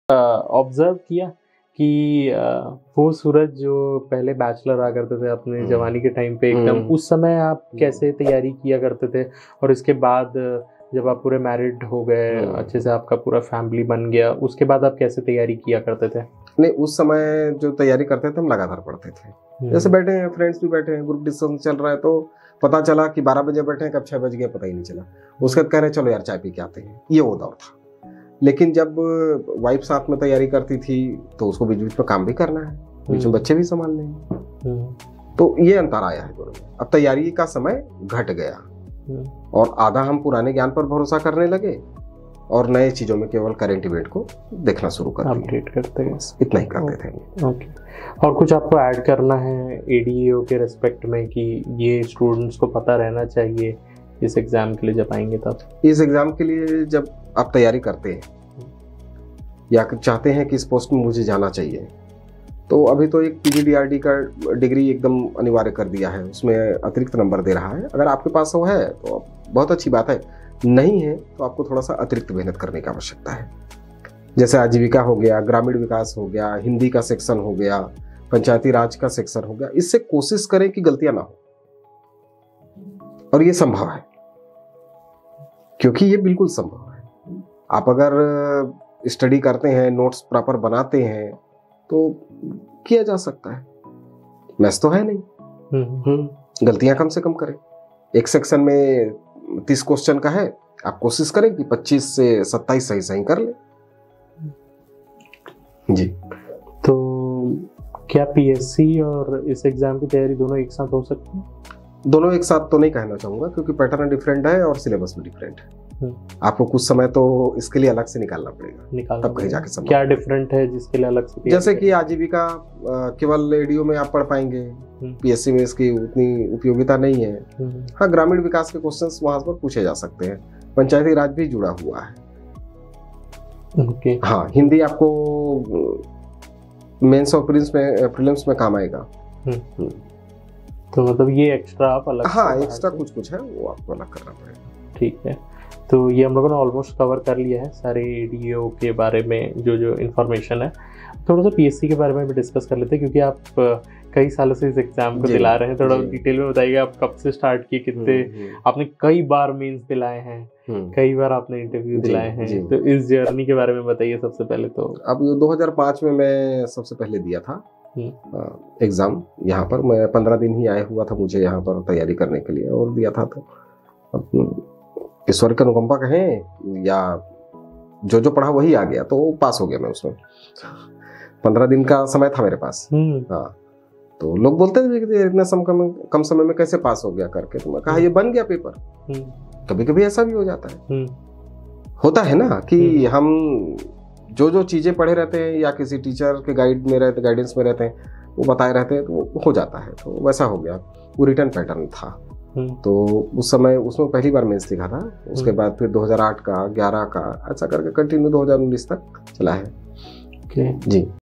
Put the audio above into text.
Observe किया कि वो सूरज जो पहले बैचलर आ करते थे अपने जवानी के टाइम पे एकदम, उस समय आप कैसे तैयारी किया करते थे, और इसके बाद जब आप पूरे मैरिड हो गए, अच्छे से आपका पूरा फैमिली बन गया, उसके बाद आप कैसे तैयारी किया करते थे? नहीं, उस समय जो तैयारी करते थे हम लगातार पढ़ते थे। जैसे बैठे हैं, फ्रेंड्स भी बैठे हैं, ग्रुप डिस्कशन चल रहा है, तो पता चला कि 12 बजे बैठे हैं, कब 6 बज गया पता ही नहीं चला। उसके बाद कह रहे चलो यार चाय पी के आते हैं, ये वो दौर था। लेकिन जब वाइफ साथ में तैयारी करती थी तो उसको बीच बीच में काम भी करना है, बीच में बच्चे भी संभालने हैं, तो ये अंतर आया है दोनों में। अब तैयारी का समय घट गया और आधा हम पुराने ज्ञान पर भरोसा करने लगे और नए चीजों में केवल करंट इवेंट को देखना शुरू कर अपडेट करते हैं, इतना ही करते थे। ओके। और कुछ आपको ऐड करना है एडीईओ के रेस्पेक्ट में कि ये स्टूडेंट्स को पता रहना चाहिए इस एग्जाम के लिए जब आएंगे तब? इस एग्जाम के लिए जब आप तैयारी करते हैं या चाहते हैं कि इस पोस्ट में मुझे जाना चाहिए, तो अभी तो एक पीजीडीआरडी का डिग्री एकदम अनिवार्य कर दिया है, उसमें अतिरिक्त नंबर दे रहा है। अगर आपके पास वो है तो बहुत अच्छी बात है, नहीं है तो आपको थोड़ा सा अतिरिक्त मेहनत करने की आवश्यकता है। जैसे आजीविका हो गया, ग्रामीण विकास हो गया, हिंदी का सेक्शन हो गया, पंचायती राज का सेक्शन हो गया, इससे कोशिश करें कि गलतियां ना हो, और ये संभव है, क्योंकि ये बिल्कुल संभव है। आप अगर स्टडी करते हैं, नोट्स प्रॉपर बनाते हैं, तो किया जा सकता है। मैथ्स तो है नहीं, गलतियां कम से कम करें। एक सेक्शन में 30 क्वेश्चन का है, आप कोशिश करें कि 25 से 27 सही सही कर ले। जी। तो क्या पीएससी और इस एग्जाम की तैयारी दोनों एक साथ हो सकती है? दोनों एक साथ तो नहीं कहना चाहूंगा, क्योंकि पैटर्न डिफरेंट है और सिलेबस भी डिफरेंट है। आपको कुछ समय तो इसके लिए अलग से निकालना पड़ेगा, तब कहीं जाके समझ। क्या डिफरेंट है जिसके लिए अलग से? जैसे कि आजीविका केवल एडीओ में आप पढ़ पाएंगे, पीएससी में इसकी उतनी उपयोगिता नहीं है। हाँ, ग्रामीण विकास के क्वेश्चंस वहां पर पूछे जा सकते हैं, पंचायती राज भी जुड़ा हुआ है। हाँ, हिंदी आपको मेंस और प्रीलिम्स में काम आएगा। तो मतलब ये एक्स्ट्रा आप अलग? हाँ, एक्स्ट्रा कुछ है वो आपको अलग करना पड़ेगा। ठीक है, तो ये हम लोगों ने ऑलमोस्ट कवर कर लिया है सारे एडीईओ के बारे में जो इन्फॉर्मेशन है। थोड़ा सा पीएससी के बारे में भी डिस्कस कर लेते हैं, क्योंकि आप कई सालों से इस एग्जाम को दिला रहे हैं। थोड़ा डिटेल में बताइएगा, आप कब से स्टार्ट किए, कितने आपने कई बार मेंस दिलाए हैं, कई बार आपने इंटरव्यू दिलाए हैं, तो इस जर्नी के बारे में बताइए सबसे पहले। तो अब 2005 में मैं सबसे पहले दिया था एग्जाम यहाँ पर। मैं 15 दिन ही आया हुआ था मुझे यहाँ पर तैयारी करने के लिए, और दिया था। तो ईश्वर की अनुकंपा कहें या जो पढ़ा वही आ गया, तो पास हो गया मैं उसमें। 15 दिन का समय था मेरे पास। हाँ, तो लोग बोलते थे कि इतने कम समय में कैसे पास हो गया करके, तो मैं कहा ये बन गया पेपर। कभी कभी ऐसा भी हो जाता है, होता है ना कि हम जो चीजें पढ़े रहते हैं या किसी टीचर के गाइडेंस में रहते हैं, वो बताए रहते हैं, तो वो हो जाता है। तो वैसा हो गया, वो रिटर्न पैटर्न था। तो उस समय उसमें पहली बार मेंस लिखा था, उसके बाद फिर 2008 का, 11 का, ऐसा करके कंटिन्यू 2019 तक चला है। जी।